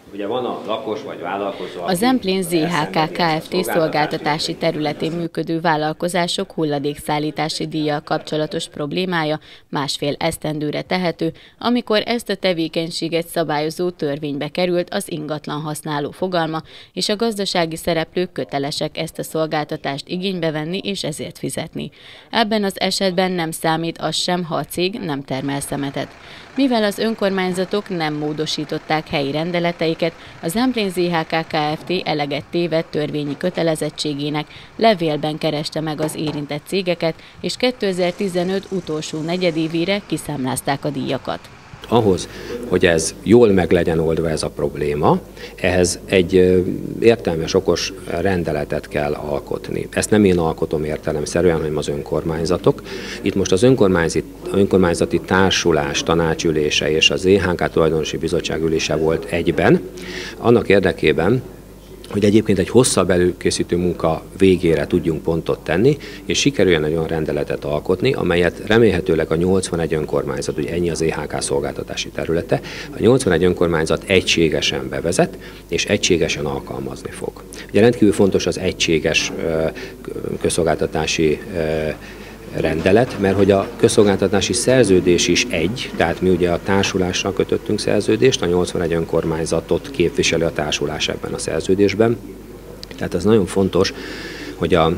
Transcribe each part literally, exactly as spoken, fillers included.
Ugye van a lakos vagy vállalkozó. A Zemplén zé há ká Kft. Szolgáltatási területén működő vállalkozások hulladékszállítási díjjal kapcsolatos problémája másfél esztendőre tehető, amikor ezt a tevékenységet szabályozó törvénybe került az ingatlan használó fogalma, és a gazdasági szereplők kötelesek ezt a szolgáltatást igénybe venni és ezért fizetni. Ebben az esetben nem számít az sem, ha a cég nem termel szemetet. Mivel az önkormányzatok nem módosították helyi rendeleteiket, a Zemplén zé há ká Kft. Eleget tévedt törvényi kötelezettségének, levélben kereste meg az érintett cégeket, és kétezer-tizenöt utolsó negyedévére kiszámlázták a díjakat. Ahhoz, hogy ez jól meg legyen oldva ez a probléma, ehhez egy értelmes, okos rendeletet kell alkotni. Ezt nem én alkotom értelemszerűen, hanem az önkormányzatok. Itt most az önkormányzati, önkormányzati társulás tanácsülése és az zé há ká tulajdonosi bizottság ülése volt egyben, annak érdekében, hogy egyébként egy hosszabb előkészítő munka végére tudjunk pontot tenni, és sikerüljön egy olyan rendeletet alkotni, amelyet remélhetőleg a nyolcvanegy önkormányzat, ugye ennyi az zé há ká szolgáltatási területe, a nyolcvanegy önkormányzat egységesen bevezet, és egységesen alkalmazni fog. Ugye rendkívül fontos az egységes közszolgáltatási rendelet, mert hogy a közszolgáltatási szerződés is egy, tehát mi ugye a társulással kötöttünk szerződést, a nyolcvanegy önkormányzatot képviseli a társulás ebben a szerződésben. Tehát ez nagyon fontos, hogy a,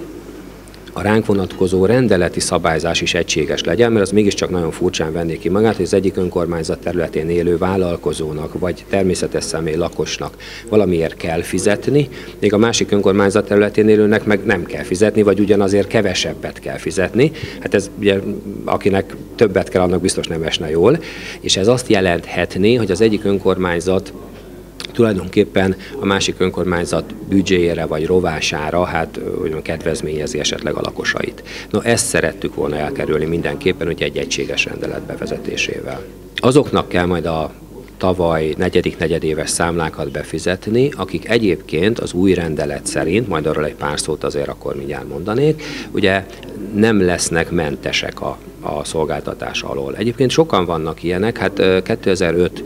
a ránk vonatkozó rendeleti szabályzás is egységes legyen, mert az mégiscsak nagyon furcsán venné ki magát, hogy az egyik önkormányzat területén élő vállalkozónak, vagy természetes személy lakosnak valamiért kell fizetni, még a másik önkormányzat területén élőnek meg nem kell fizetni, vagy ugyanazért kevesebbet kell fizetni. Hát ez ugye, akinek többet kell, annak biztos nem esne jól, és ez azt jelenthetné, hogy az egyik önkormányzat tulajdonképpen a másik önkormányzat büdzséjére vagy rovására, hát úgymond kedvezményezi esetleg a lakosait. No, ezt szerettük volna elkerülni mindenképpen, hogy egy egységes rendelet bevezetésével. Azoknak kell majd a tavaly negyedik negyedéves számlákat befizetni, akik egyébként az új rendelet szerint, majd arról egy pár szót azért akkor mindjárt mondanék, ugye nem lesznek mentesek a, a szolgáltatás alól. Egyébként sokan vannak ilyenek, hát kétezer-öt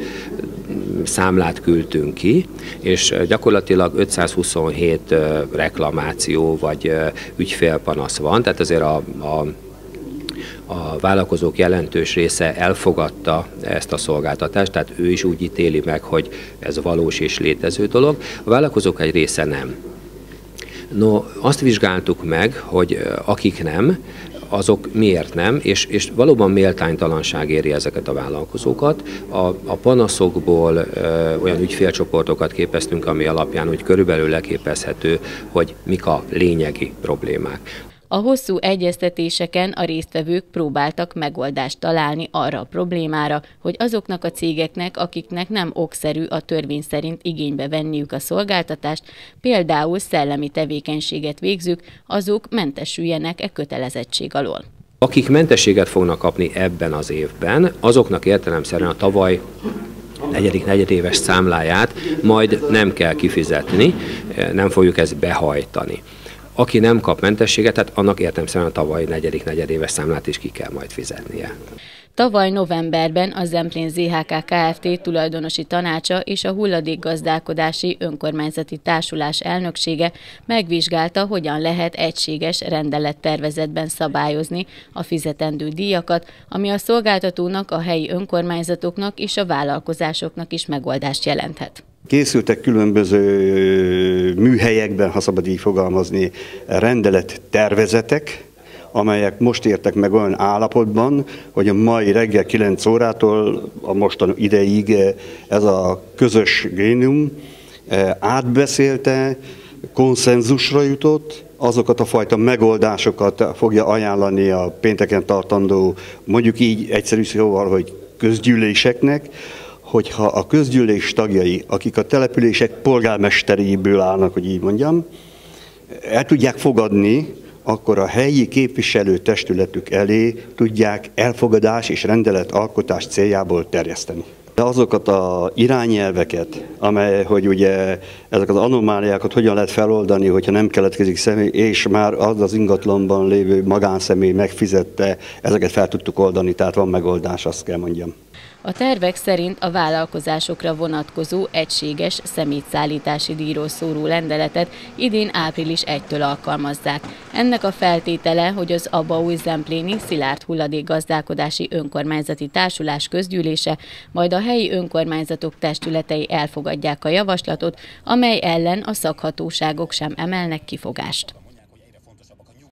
számlát küldtünk ki, és gyakorlatilag ötszázhuszonhét reklamáció vagy ügyfélpanasz van, tehát azért a, a A vállalkozók jelentős része elfogadta ezt a szolgáltatást, tehát ő is úgy ítéli meg, hogy ez valós és létező dolog. A vállalkozók egy része nem. No, azt vizsgáltuk meg, hogy akik nem, azok miért nem, és, és valóban méltánytalanság éri ezeket a vállalkozókat. A, a panaszokból ö, olyan ügyfélcsoportokat képeztünk, ami alapján úgy körülbelül leképezhető, hogy mik a lényegi problémák. A hosszú egyeztetéseken a résztvevők próbáltak megoldást találni arra a problémára, hogy azoknak a cégeknek, akiknek nem okszerű a törvény szerint igénybe venniük a szolgáltatást, például szellemi tevékenységet végzők, azok mentesüljenek e kötelezettség alól. Akik mentességet fognak kapni ebben az évben, azoknak értelemszerűen a tavaly negyedik negyedéves számláját majd nem kell kifizetni, nem fogjuk ezt behajtani. Aki nem kap mentességet, tehát annak értelemszerűen a tavaly negyedik negyedéves számlát is ki kell majd fizetnie. Tavaly novemberben a Zemplén zé há ká Kft. Tulajdonosi tanácsa és a hulladékgazdálkodási önkormányzati társulás elnöksége megvizsgálta, hogyan lehet egységes rendelettervezetben szabályozni a fizetendő díjakat, ami a szolgáltatónak, a helyi önkormányzatoknak és a vállalkozásoknak is megoldást jelenthet. Készültek különböző műhelyekben, ha szabad így fogalmazni, rendelettervezetek, amelyek most értek meg olyan állapotban, hogy a mai reggel kilenc órától a mostan ideig ez a közös grémium átbeszélte, konszenzusra jutott, azokat a fajta megoldásokat fogja ajánlani a pénteken tartandó, mondjuk így egyszerű szóval, hogy közgyűléseknek, hogyha a közgyűlés tagjai, akik a települések polgármesteréből állnak, hogy így mondjam, el tudják fogadni, akkor a helyi képviselőtestületük elé tudják elfogadás és rendeletalkotás céljából terjeszteni. De azokat az irányelveket, amely, hogy ugye ezek az anomáliákat hogyan lehet feloldani, hogyha nem keletkezik személy, és már az az ingatlanban lévő magánszemély megfizette, ezeket fel tudtuk oldani, tehát van megoldás, azt kell mondjam. A tervek szerint a vállalkozásokra vonatkozó egységes szemétszállítási díjról szóló rendeletet idén április elsejétől alkalmazzák. Ennek a feltétele, hogy az Abaúj-Zempléni Szilárd Hulladékgazdálkodási Önkormányzati Társulás közgyűlése, majd a helyi önkormányzatok testületei elfogadják a javaslatot, amely ellen a szakhatóságok sem emelnek kifogást.